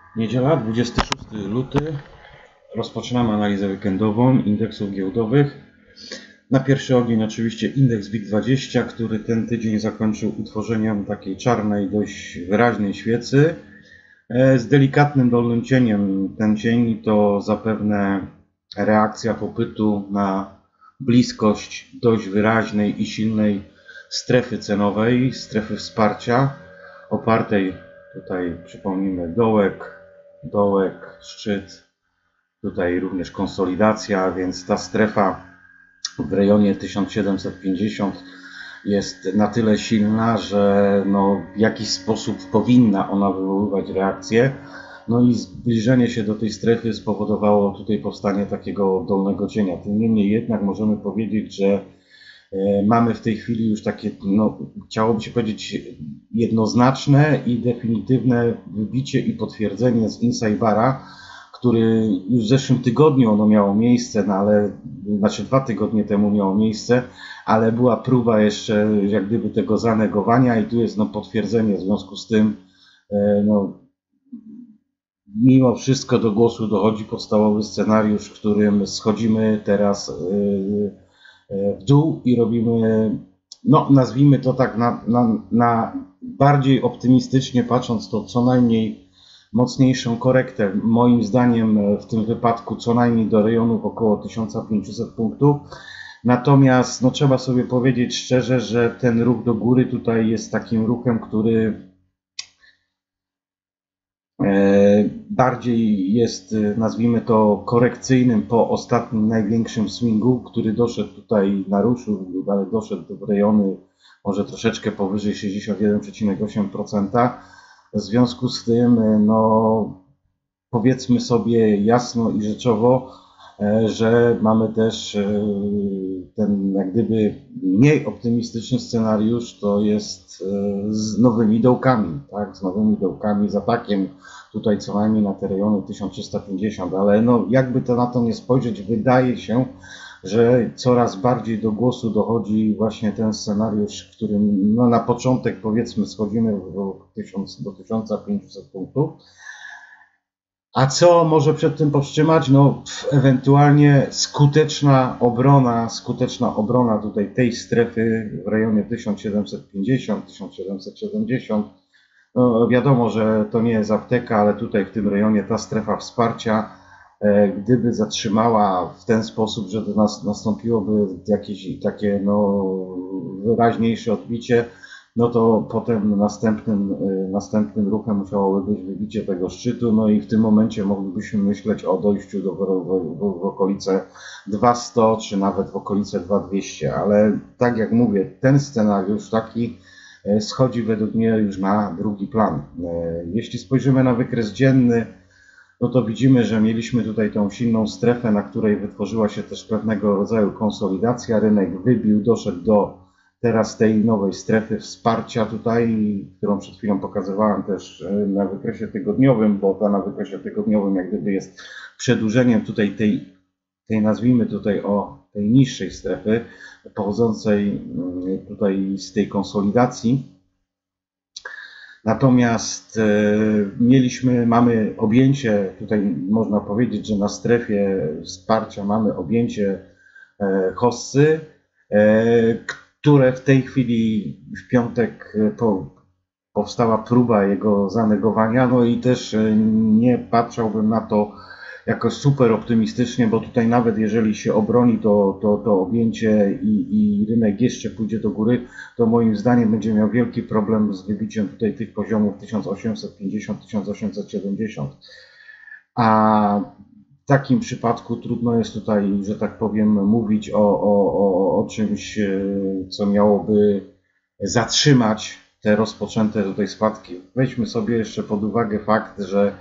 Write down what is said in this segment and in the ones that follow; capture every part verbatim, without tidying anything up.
Niedziela, dwudziestego szóstego lutego. Rozpoczynamy analizę weekendową indeksów giełdowych. Na pierwszy ogień oczywiście indeks WIG dwadzieścia, który ten tydzień zakończył utworzeniem takiej czarnej, dość wyraźnej świecy z delikatnym dolnym cieniem. Ten cień to zapewne reakcja popytu na bliskość dość wyraźnej i silnej strefy cenowej, strefy wsparcia, opartej tutaj, przypomnijmy, dołek, dołek, szczyt, tutaj również konsolidacja, więc ta strefa w rejonie tysiąc siedemset pięćdziesiąt jest na tyle silna, że no w jakiś sposób powinna ona wywoływać reakcję. No i zbliżenie się do tej strefy spowodowało tutaj powstanie takiego dolnego cienia. Tym niemniej jednak możemy powiedzieć, że mamy w tej chwili już takie, no, chciałoby się powiedzieć, jednoznaczne i definitywne wybicie i potwierdzenie z Insidebara, który już w zeszłym tygodniu ono miało miejsce, no ale, znaczy dwa tygodnie temu miało miejsce, ale była próba jeszcze jak gdyby tego zanegowania i tu jest no, potwierdzenie. W związku z tym no, mimo wszystko do głosu dochodzi podstawowy scenariusz, w którym schodzimy teraz w dół i robimy, no nazwijmy to tak, na, na, na bardziej optymistycznie patrząc, to co najmniej mocniejszą korektę, moim zdaniem w tym wypadku co najmniej do rejonów około tysiąc pięćset punktów. Natomiast no, trzeba sobie powiedzieć szczerze, że ten ruch do góry tutaj jest takim ruchem, który bardziej jest, nazwijmy to, korekcyjnym po ostatnim największym swingu, który doszedł tutaj, naruszył, ale doszedł w rejony może troszeczkę powyżej sześćdziesiąt jeden przecinek osiem procent. W związku z tym, no powiedzmy sobie jasno i rzeczowo, że mamy też ten jak gdyby mniej optymistyczny scenariusz, to jest z nowymi dołkami, tak, z nowymi dołkami, z atakiem tutaj co najmniej na te rejony tysiąc trzysta pięćdziesiąt, ale no jakby to na to nie spojrzeć, wydaje się, że coraz bardziej do głosu dochodzi właśnie ten scenariusz, w którym no na początek powiedzmy schodzimy do, do tysiąc pięćset punktów. A co może przed tym powstrzymać? No ewentualnie skuteczna obrona, skuteczna obrona tutaj tej strefy w rejonie tysiąc siedemset pięćdziesiąt do tysiąc siedemset siedemdziesiąt. No, wiadomo, że to nie jest apteka, ale tutaj w tym rejonie ta strefa wsparcia, gdyby zatrzymała w ten sposób, że do nas nastąpiłoby jakieś takie no, wyraźniejsze odbicie, no to potem następnym, następnym ruchem musiałoby być wybicie tego szczytu, no i w tym momencie moglibyśmy myśleć o dojściu do, w, w, w okolice dwieście czy nawet w okolice dwa tysiące dwieście, ale tak jak mówię, ten scenariusz taki schodzi według mnie już na drugi plan. Jeśli spojrzymy na wykres dzienny, no to widzimy, że mieliśmy tutaj tą silną strefę, na której wytworzyła się też pewnego rodzaju konsolidacja. Rynek wybił, doszedł do teraz tej nowej strefy wsparcia tutaj, którą przed chwilą pokazywałem też na wykresie tygodniowym, bo ta na wykresie tygodniowym jak gdyby jest przedłużeniem tutaj tej, tej nazwijmy tutaj o tej niższej strefy, pochodzącej tutaj z tej konsolidacji. Natomiast e, mieliśmy, mamy objęcie, tutaj można powiedzieć, że na strefie wsparcia mamy objęcie e, hossy, e, które w tej chwili w piątek po, powstała próba jego zanegowania, no i też nie patrzałbym na to jakoś super optymistycznie, bo tutaj nawet jeżeli się obroni to, to, to objęcie i, i rynek jeszcze pójdzie do góry, to moim zdaniem będzie miał wielki problem z wybiciem tutaj tych poziomów tysiąc osiemset pięćdziesiąt do tysiąc osiemset siedemdziesiąt. A w takim przypadku trudno jest tutaj, że tak powiem, mówić o, o, o, o czymś, co miałoby zatrzymać te rozpoczęte tutaj spadki. Weźmy sobie jeszcze pod uwagę fakt, że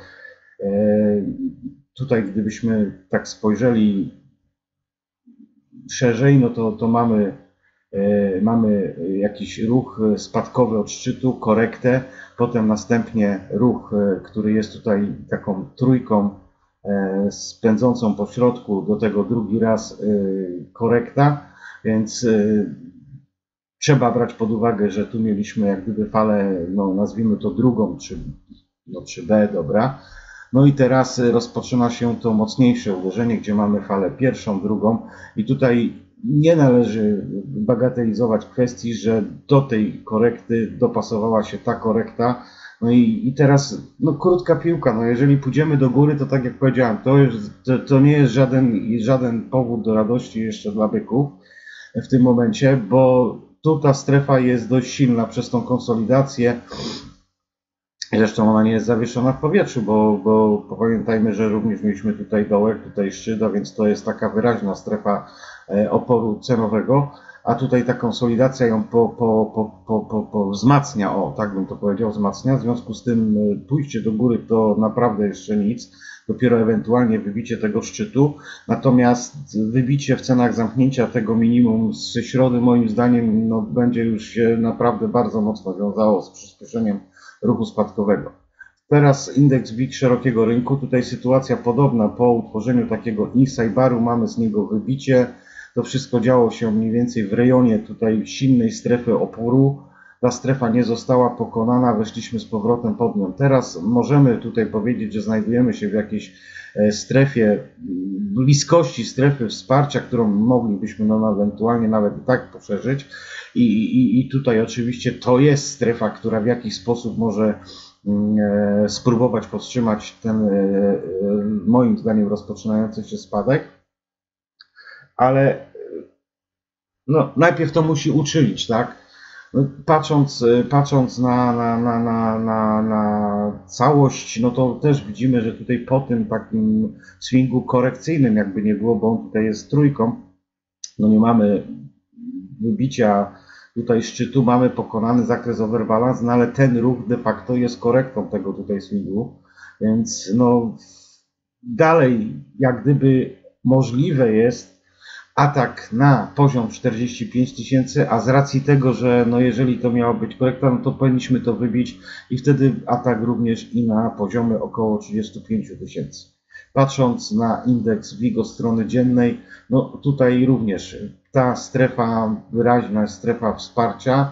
tutaj gdybyśmy tak spojrzeli szerzej, no to, to mamy, mamy jakiś ruch spadkowy od szczytu, korektę, potem następnie ruch, który jest tutaj taką trójką spędzącą po środku, do tego drugi raz korekta, więc trzeba brać pod uwagę, że tu mieliśmy jak gdyby falę, no nazwijmy to drugą, czy, no, czy B, dobra. No i teraz rozpoczyna się to mocniejsze uderzenie, gdzie mamy falę pierwszą, drugą i tutaj nie należy bagatelizować kwestii, że do tej korekty dopasowała się ta korekta. No i, i teraz no, krótka piłka, no jeżeli pójdziemy do góry, to tak jak powiedziałem, to, jest, to, to nie jest żaden, żaden powód do radości jeszcze dla byków w tym momencie, bo tu ta strefa jest dość silna przez tą konsolidację. Zresztą ona nie jest zawieszona w powietrzu, bo, bo pamiętajmy, że również mieliśmy tutaj dołek, tutaj szczyt, a więc to jest taka wyraźna strefa oporu cenowego, a tutaj ta konsolidacja ją po, po, po, po, po, po wzmacnia, o tak bym to powiedział, wzmacnia, w związku z tym pójście do góry to naprawdę jeszcze nic, dopiero ewentualnie wybicie tego szczytu, natomiast wybicie w cenach zamknięcia tego minimum z środy moim zdaniem no, będzie już się naprawdę bardzo mocno wiązało z przyspieszeniem ruchu spadkowego. Teraz indeks W I G szerokiego rynku, tutaj sytuacja podobna, po utworzeniu takiego inside baru mamy z niego wybicie, to wszystko działo się mniej więcej w rejonie tutaj silnej strefy oporu, ta strefa nie została pokonana, weszliśmy z powrotem pod nią. Teraz możemy tutaj powiedzieć, że znajdujemy się w jakiejś strefie, bliskości strefy wsparcia, którą moglibyśmy no, ewentualnie nawet i tak poszerzyć. I, i, I tutaj oczywiście to jest strefa, która w jakiś sposób może e, spróbować powstrzymać ten e, e, moim zdaniem rozpoczynający się spadek, ale no, najpierw to musi uczynić, tak? No, patrząc, patrząc na, na, na, na, na, na całość, no to też widzimy, że tutaj po tym takim swingu korekcyjnym, jakby nie było, bo on tutaj jest trójką, no nie mamy wybicia tutaj szczytu, mamy pokonany zakres overbalance, no ale ten ruch de facto jest korektą tego tutaj swingu, więc no dalej jak gdyby możliwe jest atak na poziom czterdzieści pięć tysięcy, a z racji tego, że no jeżeli to miała być korekta, no to powinniśmy to wybić i wtedy atak również i na poziomy około trzydzieści pięć tysięcy. Patrząc na indeks W I G od strony dziennej, no tutaj również ta strefa, wyraźna strefa wsparcia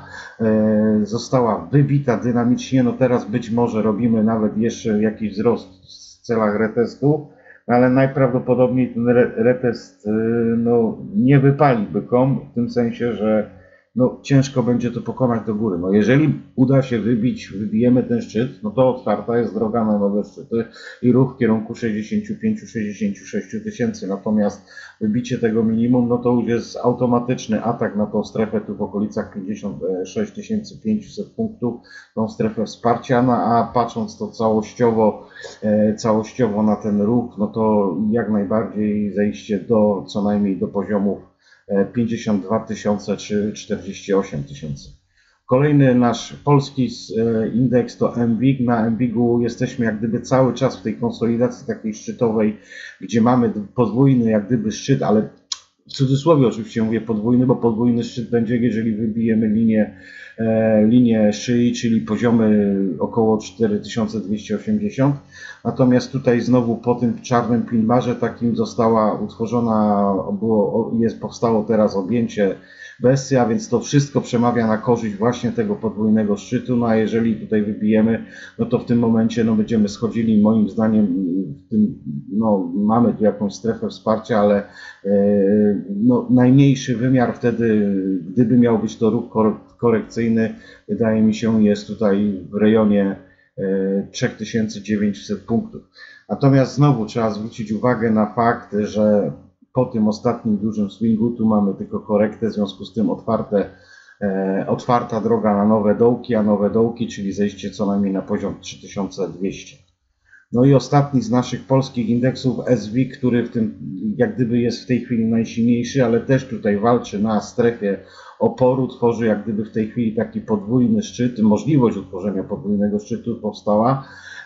e, została wybita dynamicznie, no teraz być może robimy nawet jeszcze jakiś wzrost w celach retestu, ale najprawdopodobniej ten retest no, nie wypali bykom, w tym sensie, że no, ciężko będzie to pokonać do góry. No, jeżeli uda się wybić, wybijemy ten szczyt, no to otwarta jest droga na nowe szczyty i ruch w kierunku sześćdziesiąt pięć do sześćdziesięciu sześciu tysięcy. Natomiast wybicie tego minimum, no to już jest automatyczny atak na tą strefę tu w okolicach pięćdziesiąt sześć tysięcy pięćset punktów, tą strefę wsparcia, no, a patrząc to całościowo, e, całościowo na ten ruch, no to jak najbardziej zejście do co najmniej do poziomów pięćdziesiąt dwa tysiące czy czterdzieści osiem tysięcy. Kolejny nasz polski indeks to M W I G. Na M W I G-u jesteśmy jak gdyby cały czas w tej konsolidacji takiej szczytowej, gdzie mamy podwójny jak gdyby szczyt, ale w cudzysłowie oczywiście mówię podwójny, bo podwójny szczyt będzie, jeżeli wybijemy linię, e, linię szyi, czyli poziomy około cztery tysiące dwieście osiemdziesiąt. Natomiast tutaj znowu po tym czarnym pin barze takim została utworzona, było, jest, powstało teraz objęcie Besy, a więc to wszystko przemawia na korzyść właśnie tego podwójnego szczytu, no a jeżeli tutaj wybijemy, no to w tym momencie no będziemy schodzili, moim zdaniem w tym, no mamy tu jakąś strefę wsparcia, ale e, no, najmniejszy wymiar wtedy, gdyby miał być to ruch korekcyjny, wydaje mi się jest tutaj w rejonie e, trzy tysiące dziewięćset punktów. Natomiast znowu trzeba zwrócić uwagę na fakt, że po tym ostatnim dużym swingu tu mamy tylko korektę, w związku z tym otwarte, e, otwarta droga na nowe dołki, a nowe dołki, czyli zejście co najmniej na poziom trzy tysiące dwieście. No i ostatni z naszych polskich indeksów S W I, który w tym jak gdyby jest w tej chwili najsilniejszy, ale też tutaj walczy na strefie oporu, tworzy jak gdyby w tej chwili taki podwójny szczyt, możliwość utworzenia podwójnego szczytu powstała,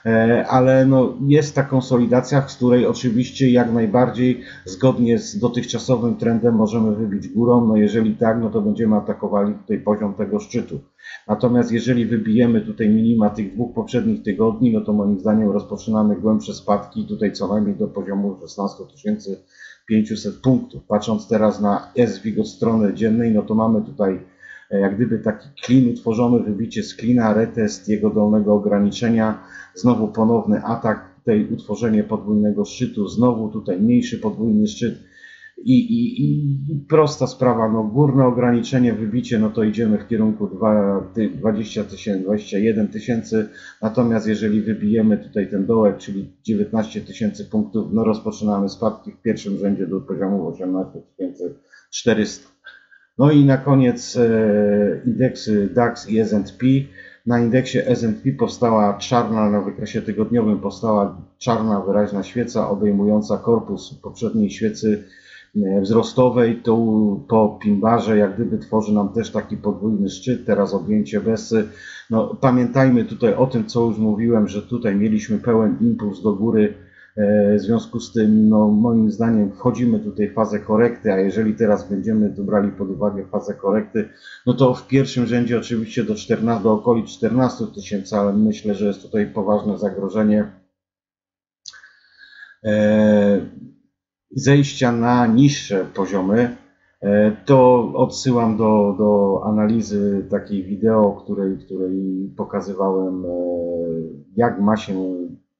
ale no jest ta konsolidacja, z której oczywiście jak najbardziej zgodnie z dotychczasowym trendem możemy wybić górą, no jeżeli tak, no to będziemy atakowali tutaj poziom tego szczytu. Natomiast jeżeli wybijemy tutaj minima tych dwóch poprzednich tygodni, no to moim zdaniem rozpoczynamy głębsze spadki, tutaj co najmniej do poziomu szesnaście tysięcy pięćset punktów. Patrząc teraz na S W I G od strony dziennej, no to mamy tutaj jak gdyby taki klin utworzony, wybicie z klina, retest jego dolnego ograniczenia, znowu ponowny atak tutaj utworzenie podwójnego szczytu, znowu tutaj mniejszy podwójny szczyt i, i, i prosta sprawa, no górne ograniczenie, wybicie, no to idziemy w kierunku dwadzieścia tysięcy, dwadzieścia jeden tysięcy, natomiast jeżeli wybijemy tutaj ten dołek, czyli dziewiętnaście tysięcy punktów, no rozpoczynamy spadki w pierwszym rzędzie do poziomu osiemnaście tysięcy czterysta. No i na koniec e, indeksy DAX i S and P. Na indeksie S and P powstała czarna, na wykresie tygodniowym powstała czarna wyraźna świeca obejmująca korpus poprzedniej świecy wzrostowej. Tu po pimbarze jak gdyby tworzy nam też taki podwójny szczyt, teraz objęcie Bessy. No, pamiętajmy tutaj o tym, co już mówiłem, że tutaj mieliśmy pełen impuls do góry. W związku z tym, no, moim zdaniem wchodzimy tutaj w fazę korekty, a jeżeli teraz będziemy tu brali pod uwagę fazę korekty, no to w pierwszym rzędzie oczywiście do, czternastu, do okolic czternastu tysięcy, ale myślę, że jest tutaj poważne zagrożenie e, zejścia na niższe poziomy. E, to odsyłam do, do analizy takiej wideo, której, której pokazywałem, e, jak ma się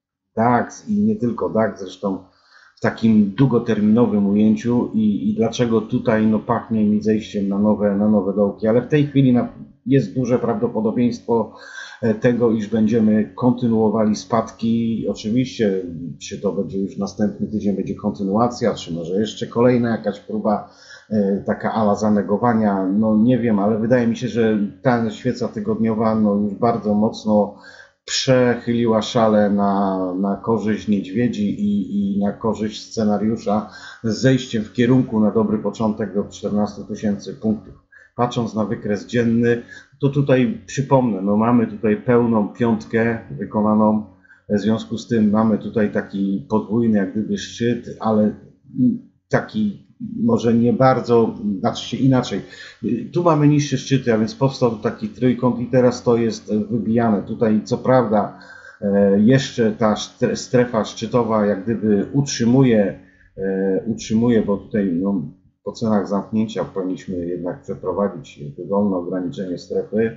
DAX i nie tylko DAX, zresztą w takim długoterminowym ujęciu i, i dlaczego tutaj no, pachnie mi zejściem na nowe, na nowe dołki, ale w tej chwili na, jest duże prawdopodobieństwo tego, iż będziemy kontynuowali spadki. Oczywiście, czy to będzie już następny tydzień, będzie kontynuacja, czy może jeszcze kolejna jakaś próba e, taka ala zanegowania, no nie wiem, ale wydaje mi się, że ta świeca tygodniowa no, już bardzo mocno przechyliła szale na, na korzyść niedźwiedzi i, i na korzyść scenariusza z zejściem w kierunku na dobry początek do czternastu tysięcy punktów. Patrząc na wykres dzienny, to tutaj przypomnę, no mamy tutaj pełną piątkę wykonaną, w związku z tym mamy tutaj taki podwójny jak gdyby szczyt, ale taki może nie bardzo, znaczy się inaczej. Tu mamy niższe szczyty, a więc powstał taki trójkąt i teraz to jest wybijane. Tutaj co prawda jeszcze ta strefa szczytowa jak gdyby utrzymuje, utrzymuje, bo tutaj no, po cenach zamknięcia powinniśmy jednak przeprowadzić dolne ograniczenie strefy.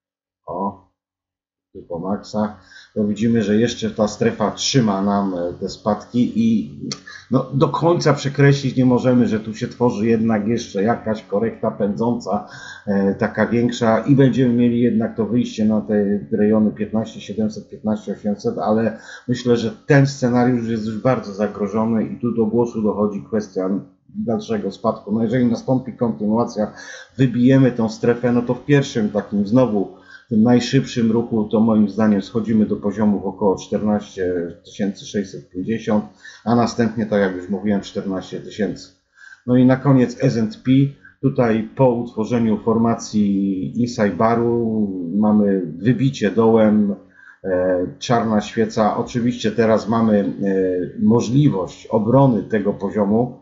O, tu po maksach. To widzimy, że jeszcze ta strefa trzyma nam te spadki i no, do końca przekreślić nie możemy, że tu się tworzy jednak jeszcze jakaś korekta pędząca, e, taka większa i będziemy mieli jednak to wyjście na te rejony piętnaście siedemset, piętnaście osiemset, ale myślę, że ten scenariusz jest już bardzo zagrożony i tu do głosu dochodzi kwestia dalszego spadku. No jeżeli nastąpi kontynuacja, wybijemy tą strefę, no to w pierwszym takim znowu w tym najszybszym ruchu to moim zdaniem schodzimy do poziomów około czternaście tysięcy sześćset pięćdziesiąt, a następnie, tak jak już mówiłem, czternaście tysięcy. No i na koniec S and P. Tutaj po utworzeniu formacji inside baru mamy wybicie dołem, e, czarna świeca. Oczywiście teraz mamy e, możliwość obrony tego poziomu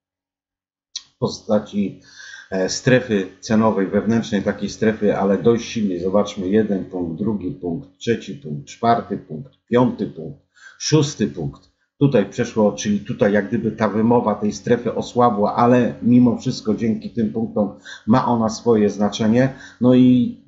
w postaci strefy cenowej, wewnętrznej takiej strefy, ale dość silnej. Zobaczmy, jeden punkt, drugi punkt, trzeci punkt, czwarty punkt, piąty punkt, szósty punkt. Tutaj przeszło, czyli tutaj jak gdyby ta wymowa tej strefy osłabła, ale mimo wszystko dzięki tym punktom ma ona swoje znaczenie. No i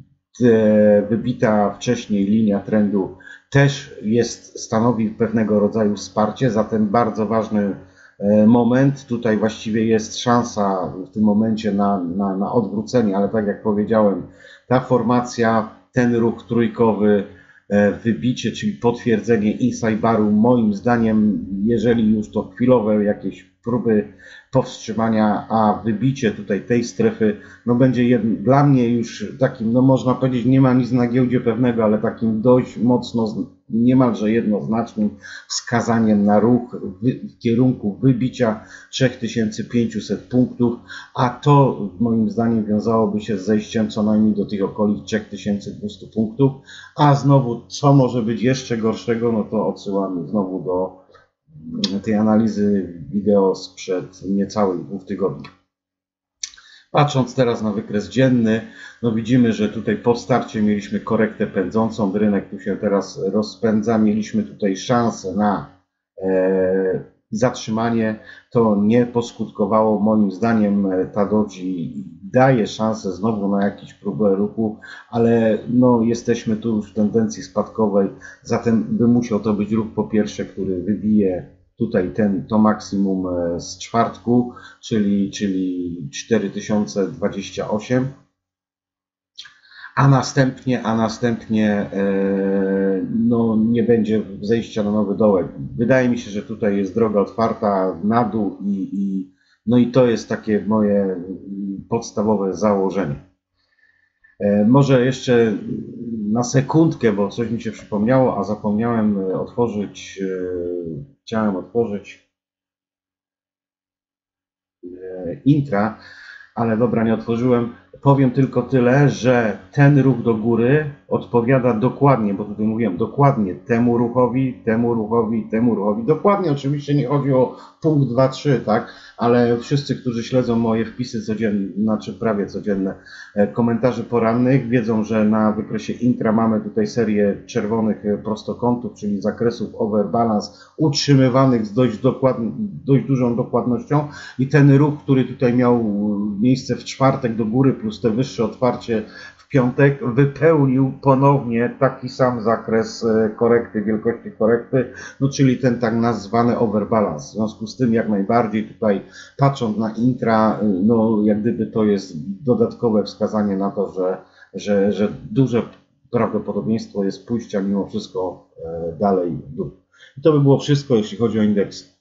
wybita wcześniej linia trendu też jest, stanowi pewnego rodzaju wsparcie, zatem bardzo ważny moment. Tutaj właściwie jest szansa w tym momencie na, na, na odwrócenie, ale tak jak powiedziałem, ta formacja, ten ruch trójkowy, wybicie, czyli potwierdzenie inside baru, moim zdaniem, jeżeli już to chwilowe jakieś próby powstrzymania, a wybicie tutaj tej strefy, no będzie jedno, dla mnie już takim, no można powiedzieć, nie ma nic na giełdzie pewnego, ale takim dość mocno, niemalże jednoznacznym wskazaniem na ruch w, w kierunku wybicia trzy tysiące pięćset punktów, a to moim zdaniem wiązałoby się z zejściem co najmniej do tych okolic trzy tysiące dwieście punktów, a znowu co może być jeszcze gorszego, no to odsyłamy znowu do tej analizy wideo sprzed niecałych dwóch tygodni. Patrząc teraz na wykres dzienny, no widzimy, że tutaj po starcie mieliśmy korektę pędzącą, rynek tu się teraz rozpędza, mieliśmy tutaj szansę na e, zatrzymanie, to nie poskutkowało moim zdaniem ta doji daje szansę znowu na jakąś próbę ruchu, ale no, jesteśmy tu już w tendencji spadkowej, zatem by musiał to być ruch po pierwsze, który wybije tutaj ten, to maksimum z czwartku, czyli, czyli cztery tysiące dwadzieścia osiem. A następnie, a następnie e, no, nie będzie zejścia na nowy dołek. Wydaje mi się, że tutaj jest droga otwarta na dół i, i, no i to jest takie moje podstawowe założenie. E, może jeszcze na sekundkę, bo coś mi się przypomniało, a zapomniałem otworzyć, e, chciałem otworzyć e, intra, ale dobra, nie otworzyłem. Powiem tylko tyle, że ten ruch do góry odpowiada dokładnie, bo tutaj mówiłem, dokładnie temu ruchowi, temu ruchowi, temu ruchowi. Dokładnie, oczywiście nie chodzi o punkt dwa trzy, tak? Ale wszyscy, którzy śledzą moje wpisy codzienne, znaczy prawie codzienne, komentarzy porannych, wiedzą, że na wykresie intra mamy tutaj serię czerwonych prostokątów, czyli zakresów overbalance utrzymywanych z dość, dokładn- dość dużą dokładnością i ten ruch, który tutaj miał miejsce w czwartek do góry plus te wyższe otwarcie w piątek, wypełnił ponownie taki sam zakres korekty, wielkości korekty, no czyli ten tak nazwany overbalance. W związku z tym jak najbardziej tutaj patrząc na intra, no jak gdyby to jest dodatkowe wskazanie na to, że, że, że duże prawdopodobieństwo jest pójścia mimo wszystko dalej w dół. I to by było wszystko, jeśli chodzi o indeks